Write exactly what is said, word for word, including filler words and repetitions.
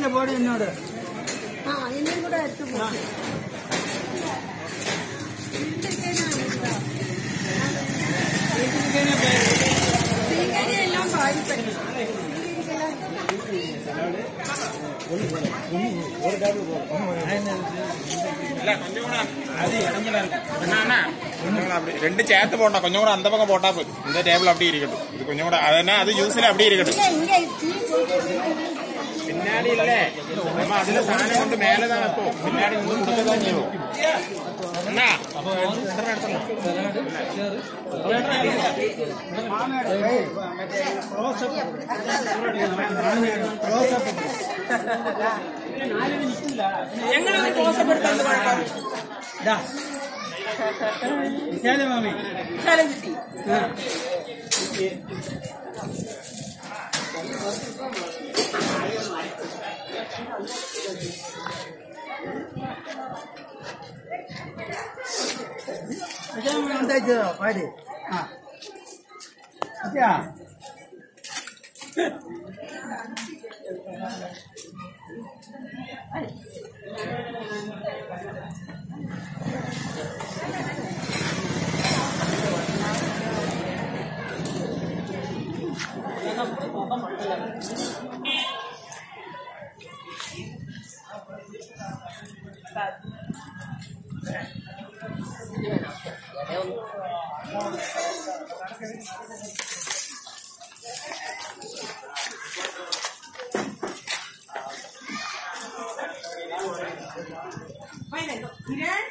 അറിയില്ല ബോഡി എന്നോട് ആ ഇനിയും കൂടെ എടുത്തു പോകാം എല്ലാം പാടിപ്പറ്റും ரெண்டு சேர்த்து போடணும் கொஞ்சம் கூட அந்த பக்கம் போட்டா போதும் இந்த டேபிள் அப்படியே இருக்கட்டும் இது கொஞ்சம் கூட அதனா அது ஜூஸ்ல அப்படியே இருக்கட்டும் பின்னாடி இல்ல நம்ம அதுல சாணம் கொண்டு மேலதான் வைப்போம் பின்னாடி வந்து கொடுக்கதான் செய்வோம் என்ன அப்போ എങ്ങനെ ക്ലോസപ്പെടുത്താൻ വിശാല മാമി വിശാലം കിട്ടി ഉണ്ടായിച്ചതോ പാര് ആ അച്ഛാ Kiran